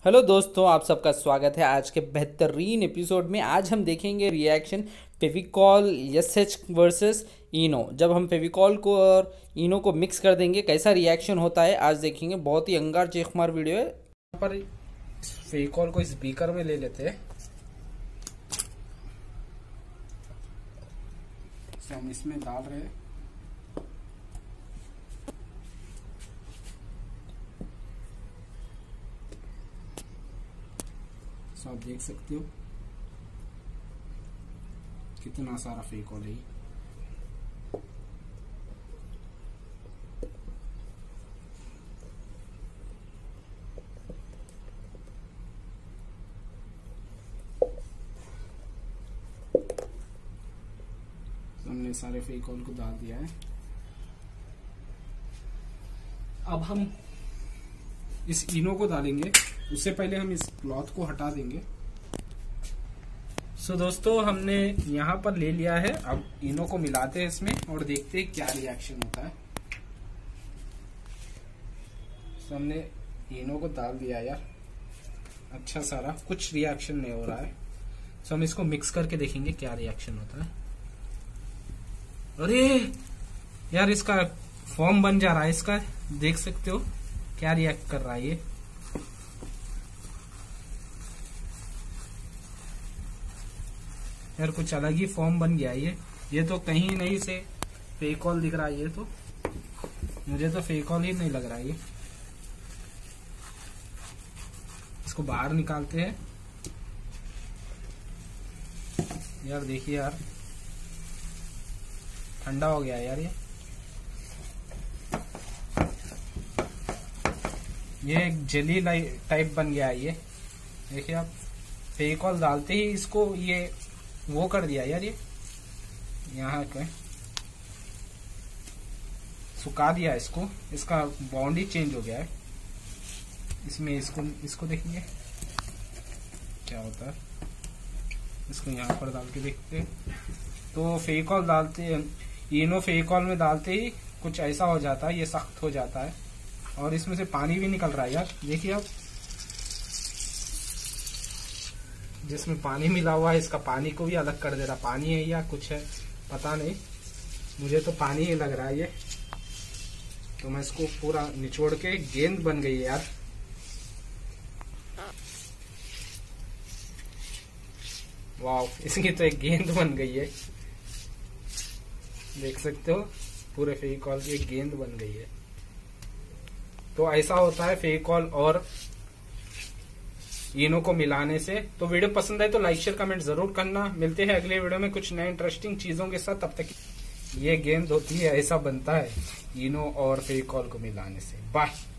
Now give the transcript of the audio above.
Hello दोस्तों, आप सबका स्वागत है आज के बेहतरीन एपिसोड में। आज हम देखेंगे reaction Fevicol SH versus Eno. जब हम फेविकॉल को और इनो को मिक्स कर देंगे कैसा रिएक्शन होता है आज देखेंगे। बहुत ही अंगार चेखमार वीडियो है। यहाँ पर फेविकॉल को इस बीकर में ले लेते हैं। हम इसमें डाल रहे हैं। आप देख सकते हो कितना सारा फेविकॉल है। हमने सारे फेविकॉल को डाल दिया है। अब हम इस इनो को डालेंगे। उससे पहले हम इस क्लॉथ को हटा देंगे। सो दोस्तों, हमने यहाँ पर ले लिया है। अब इनो को मिलाते हैं इसमें और देखते हैं क्या रिएक्शन होता है। सो हमने इनो को डाल दिया यार, अच्छा सारा, कुछ रिएक्शन नहीं हो रहा है। सो हम इसको मिक्स करके देखेंगे क्या रिएक्शन होता है। अरे यार, इसका फॉर्म बन जा रहा है। इसका देख सकते हो क्या रिएक्ट कर रहा है ये। यार कुछ अलग ही फॉर्म बन गया ये तो कहीं नहीं से फेविकॉल दिख रहा है। ये तो मुझे तो फेविकॉल ही नहीं लग रहा है ये। इसको बाहर निकालते हैं। यार देखिए यार, ठंडा हो गया यार ये एक जेली टाइप बन गया है ये। देखिए आप, फेविकॉल डालते ही इसको ये वो कर दिया यार। ये यहाँ के सुखा दिया इसको। इसका बॉन्ड ही चेंज हो गया है इसमें। इसको देखेंगे क्या होता है। इसको यहाँ पर डाल के देखते हैं। तो फेविकॉल डालते, इनो फेविकॉल में डालते ही कुछ ऐसा हो जाता है, ये सख्त हो जाता है और इसमें से पानी भी निकल रहा है यार। देखिए आप, जिसमें पानी मिला हुआ है इसका पानी को भी अलग कर दे रहा। पानी है या कुछ है पता नहीं, मुझे तो पानी ही लग रहा है ये। तो मैं इसको पूरा निचोड़ के, गेंद बन गई है यार। वाव, इसकी तो एक गेंद बन गई है। देख सकते हो पूरे फेविकॉल की एक गेंद बन गई है। तो ऐसा होता है फेविकॉल और इनो को मिलाने से। तो वीडियो पसंद आए तो लाइक शेयर कमेंट जरूर करना। मिलते हैं अगले वीडियो में कुछ नए इंटरेस्टिंग चीजों के साथ। तब तक ये गेंद होती है, ऐसा बनता है इनो और फेविकॉल को मिलाने से। बाय।